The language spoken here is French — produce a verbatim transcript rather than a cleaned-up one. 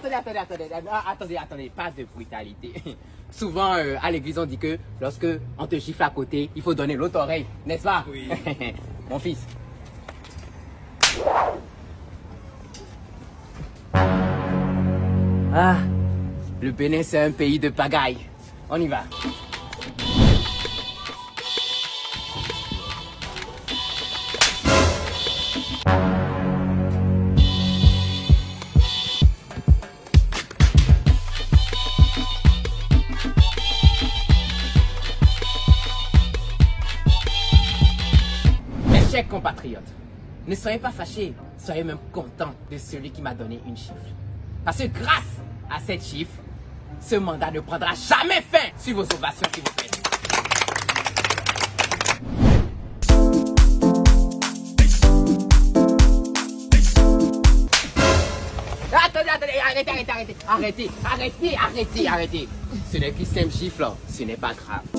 attendez, attendez, attendez, attendez, attendez, pas de brutalité. Souvent, euh, à l'église, on dit que lorsque on te gifle à côté, il faut donner l'autre oreille, n'est-ce pas? Oui. Mon fils. Ah, le Bénin, c'est un pays de pagaille. On y va. Mes chers compatriotes, ne soyez pas fâchés, soyez même contents de celui qui m'a donné une chiffre. Parce que grâce à cette chiffre, ce mandat ne prendra jamais fin sur vos ovations, s'il vous plaît. Attendez, attendez, arrêtez, arrêtez, arrêtez, arrêtez, arrêtez, arrêtez, arrêtez. Ce n'est qu'une simple gifle, ce n'est pas grave.